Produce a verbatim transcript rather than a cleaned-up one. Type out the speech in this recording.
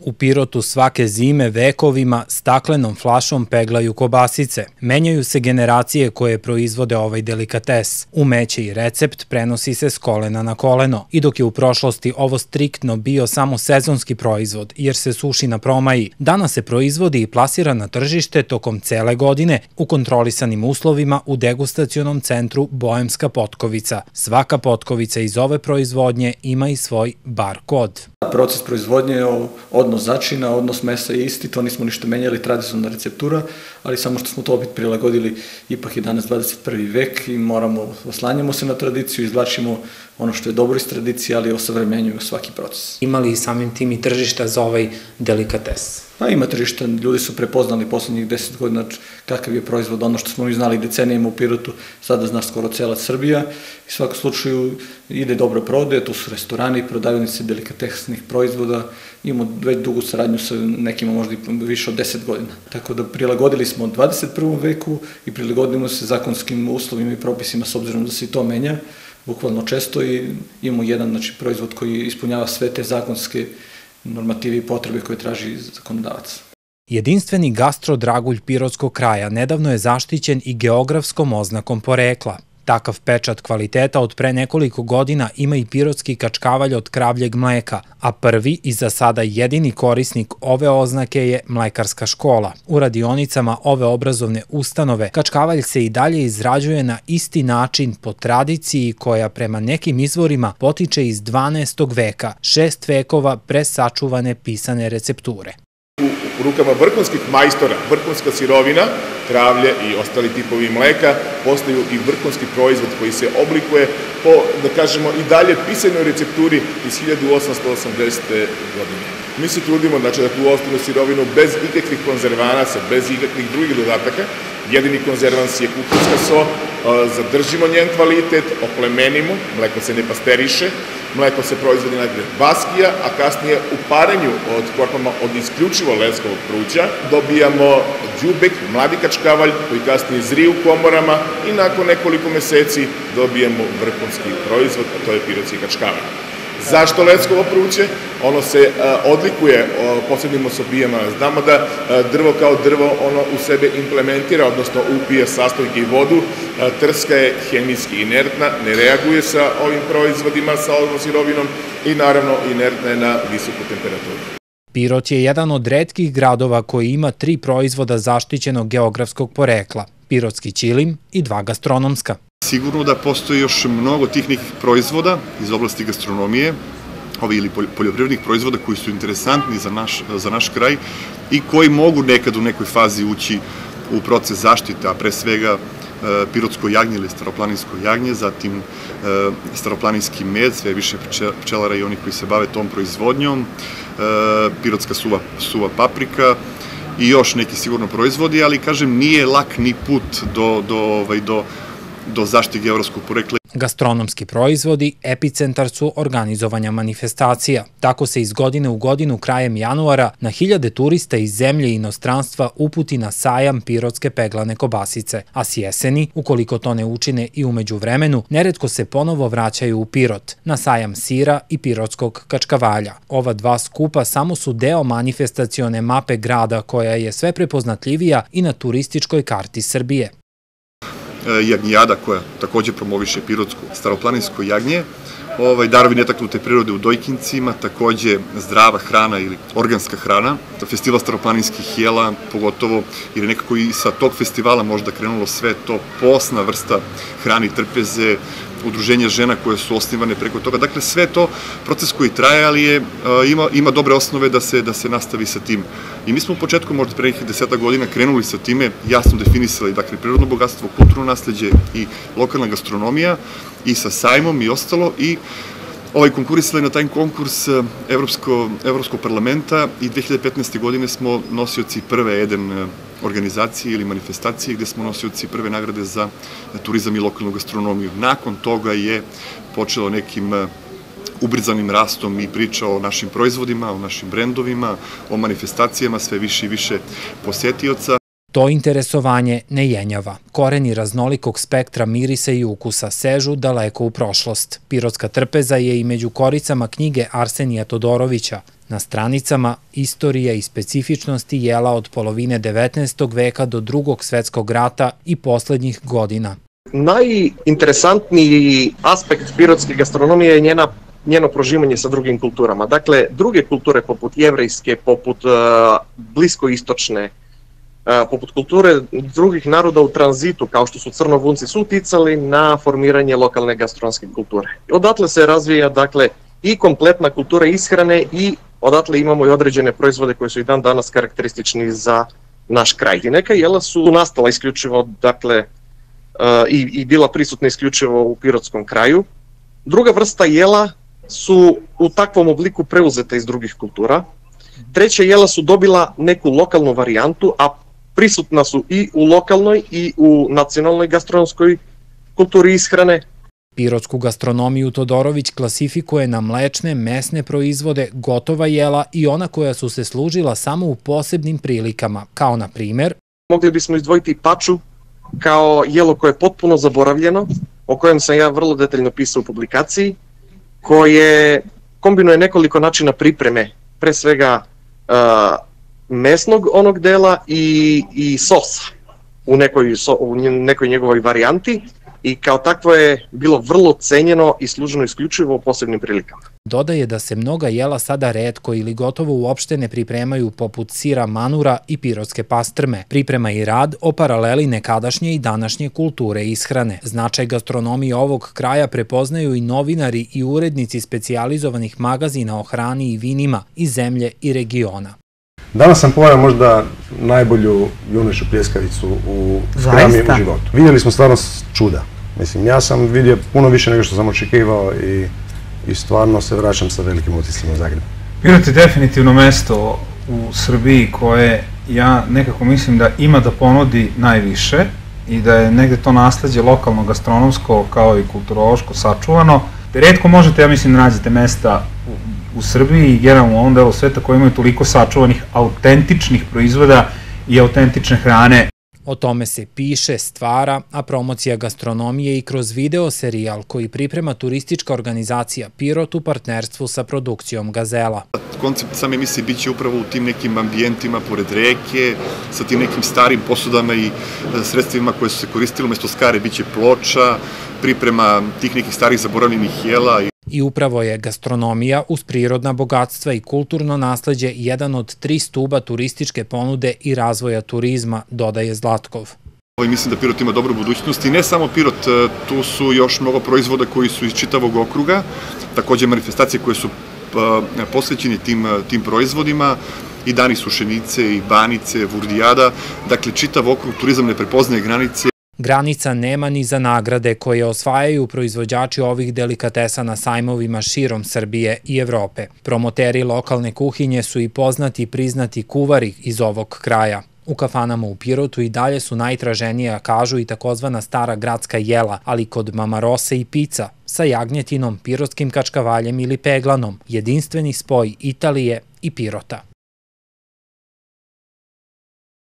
U Pirotu svake zime vekovima staklenom flašom peglaju kobasice. Menjaju se generacije koje proizvode ovaj delikates. Umeće i recept prenosi se s kolena na koleno. I dok je u prošlosti ovo striktno bio samo sezonski proizvod, jer se suši na promaji, danas se proizvodi i plasira na tržište tokom cele godine u kontrolisanim uslovima u degustacionom centru Boemska potkovica. Svaka potkovica iz ove proizvodnje ima i svoj bar kod. Proces proizvodnje je odnos začina, odnos mesa je isti, to nismo ništa menjali, tradicionalna receptura, ali samo što smo to opet prilagodili, ipak je danas dvadeset prvi vek i moramo, oslanjamo se na tradiciju, izvlačimo ono što je dobro iz tradicije, ali osavremenjujemo svaki proces. Ima li samim tim i tržišta za ovaj delikates? Pa ima tržišta, ljudi su prepoznali poslednjih deset godina kakav je proizvod, ono što smo mi znali decenijama u Pirotu, sada zna skoro cela Srbija i u svakom slučaju ide dobro prodaje, tu su restorani, prodavnice delikatesnih proizvoda, imamo već dugu saradnju sa nekima možda i više od deset godina. Tako da prilagodili smo dvadeset prvom veku i prilagodimo se zakonskim uslovima i propisima s obzirom da se i to menja, bukvalno često i imamo jedan znači, proizvod koji ispunjava sve te zakonske normativi i potrebe koje traži zakonodavac. Jedinstveni gastro-dragulj pirotskog kraja nedavno je zaštićen i geografskom oznakom porekla. Takav pečat kvaliteta od pre nekoliko godina ima i pirotski kačkavalj od kravljeg mleka, a prvi i za sada jedini korisnik ove oznake je mlekarska škola. U radionicama ove obrazovne ustanove kačkavalj se i dalje izrađuje na isti način po tradiciji koja prema nekim izvorima potiče iz dvanaestog veka, šest vekova pre sačuvane pisane recepture. U rukama vrhunskih majstora, vrhunska sirovina, kravlje i ostali tipovi mleka, postaju i vrhunski proizvod koji se oblikuje po, da kažemo, i dalje pisanoj recepturi iz hiljadu osamsto osamdesete. godine. Mi se trudimo znači, da tu ostanu sirovinu bez ikakvih konzervanaca, bez ikakvih drugih dodataka. Jedini konzervans je kukurska so, zadržimo njen kvalitet, oplemenimo, mleko se ne pasteriše, mleko se proizvodi najpre baskija, a kasnije u parenju od korpama od isključivo leskovog pruća dobijamo đubek, mladi kačkavalj koji kasnije zri u komorama i nakon nekoliko meseci dobijemo vrhunski proizvod, a to je pirotski kačkavalj. Zašto leskovo pruće? Ono se odlikuje posebnim osobijama. Znamo da drvo kao drvo ono u sebe implementira, odnosno upije sastojke i vodu. Trska je hemijski inertna, ne reaguje sa ovim proizvodima, sa ovom sirovinom i naravno inertna je na visoku temperaturu. Pirot je jedan od retkih gradova koji ima tri proizvoda zaštićenog geografskog porekla, pirotski ćilim i dva gastronomska. Sigurno da postoji još mnogo tih nekih proizvoda iz oblasti gastronomije, ovi ili poljoprivrednih proizvoda koji su interesantni za naš, za naš kraj i koji mogu nekad u nekoj fazi ući u proces zaštite, a pre svega pirotsko jagnje ili staroplaninsko jagnje, zatim staroplaninski med, sve više pčelara i oni koji se bave tom proizvodnjom, pirotska suva, suva paprika i još neki sigurno proizvodi, ali kažem nije lak ni put do, do, ovaj, do do zaštite geografskog porekla. Gastronomski proizvodi epicentar su organizovanja manifestacija. Tako se iz godine u godinu krajem januara na hiljade turista iz zemlje i inostranstva uputi na sajam pirotske peglane kobasice, a s jeseni, ukoliko to ne učine i umeđu vremenu, neretko se ponovo vraćaju u Pirot, na sajam sira i pirotskog kačkavalja. Ova dva skupa samo su deo manifestacione mape grada koja je sve prepoznatljivija i na turističkoj karti Srbije. Jagnjada koja takođe promoviše pirotsko staroplaninsko jagnje, ovaj, darovi netaknute prirode u Dojkincima, takođe zdrava hrana ili organska hrana, festival staroplaninskih jela, pogotovo, jer je nekako i sa tog festivala možda krenulo sve to, posna vrsta hrane i trpeze, udruženja žena koje su osnivane preko toga. Dakle, sve to proces koji traje, ali je, ima, ima dobre osnove da se, da se nastavi sa tim. I mi smo u početku, možda pre nekih deseta godina, krenuli sa time, jasno definisali, dakle, prirodno bogatstvo, kulturno nasleđe i lokalna gastronomija i sa sajmom i ostalo i ovaj, konkurisali na taj konkurs Evropsko, Evropskog parlamenta i dve hiljade petnaeste. godine smo nosioci prve Eden organizacije ili manifestacije gde smo nosioci prve nagrade za turizam i lokalnu gastronomiju. Nakon toga je počelo nekim ubrzanim rastom i priča o našim proizvodima, o našim brendovima, o manifestacijama, sve više i više posetioca. To interesovanje ne jenjava. Koreni raznolikog spektra mirisa i ukusa sežu daleko u prošlost. Pirotska trpeza je i među koricama knjige Arsenija Todorovića. Na stranicama istorija i specifičnosti jela od polovine devetnaestog veka do drugog svetskog rata i poslednjih godina. Najinteresantniji aspekt pirotske gastronomije je njena, njeno prožimanje sa drugim kulturama. Dakle, druge kulture poput jevrejske, poput uh, bliskoistočne, uh, poput kulture drugih naroda u tranzitu, kao što su crnovunci, su uticali na formiranje lokalne gastronomske kulture. Odatle se razvija, dakle, i kompletna kultura ishrane i odatle imamo i određene proizvode koji su i dan danas karakteristični za naš kraj. I neka jela su nastala isključivo, dakle, uh, i, i bila prisutna isključivo u pirotskom kraju. Druga vrsta jela su u takvom obliku preuzeta iz drugih kultura. Treća jela su dobila neku lokalnu varijantu, a prisutna su i u lokalnoj i u nacionalnoj gastronomskoj kulturi ishrane. Pirotsku gastronomiju Todorović klasifikuje na mlečne, mesne proizvode, gotova jela i ona koja su se služila samo u posebnim prilikama, kao na primer... Mogli bismo izdvojiti paču kao jelo koje je potpuno zaboravljeno, o kojem sam ja vrlo detaljno pisao u publikaciji, koje kombinuje nekoliko načina pripreme, pre svega uh, mesnog onog dela i, i sosa u nekoj, so, u nekoj njegovoj varijanti, i kao takvo je bilo vrlo cenjeno i služeno isključivo u posebnim prilikama. Dodaje da se mnoga jela sada retko ili gotovo uopšte ne pripremaju poput sira manura i pirotske pastrme. Priprema i rad o paraleli nekadašnje i današnje kulture ishrane. Značaj gastronomije ovog kraja prepoznaju i novinari i urednici specijalizovanih magazina o hrani i vinima iz zemlje i regiona. Danas sam pojao možda najbolju junešu pljeskavicu u hrani u životu. Vidjeli smo stvarno čuda. Mislim, ja sam vidio puno više nego što sam očekivao i, i stvarno se vraćam sa velikim utiscima u Zagrebu. Pirot je definitivno mesto u Srbiji koje ja nekako mislim da ima da ponudi najviše i da je negde to nasleđe lokalno gastronomsko kao i kulturološko sačuvano. Retko možete, ja mislim, da nađete mesta u Srbiji i generalno u ovom delu sveta koji imaju toliko sačuvanih autentičnih proizvoda i autentične hrane. O tome se piše, stvara, a promocija gastronomije i kroz video serijal koji priprema turistička organizacija Pirot u partnerstvu sa produkcijom Gazela. Koncept same emisije biće upravo u tim nekim ambijentima pored reke, sa tim nekim starim posudama i sredstvima koje su se koristile, umesto skare biće ploča, priprema tih nekih starih zaboravljenih jela. I upravo je gastronomija uz prirodna bogatstva i kulturno nasleđe jedan od tri stuba turističke ponude i razvoja turizma, dodaje Zlatkov. Mislim da Pirot ima dobru budućnost i ne samo Pirot, tu su još mnogo proizvoda koji su iz čitavog okruga, takođe manifestacije koje su posvećeni tim, tim proizvodima, i dani Sušenice, i Banice, Vurdijada, dakle čitav okrug turizam ne prepoznaje granice. Granica nema ni za nagrade koje osvajaju proizvođači ovih delikatesa na sajmovima širom Srbije i Evrope. Promoteri lokalne kuhinje su i poznati i priznati kuvari iz ovog kraja. U kafanama u Pirotu i dalje su najtraženija, kažu, i takozvana stara gradska jela, ali kod mamarose i pica sa jagnjetinom, pirotskim kačkavaljem ili peglanom, jedinstveni spoj Italije i Pirota.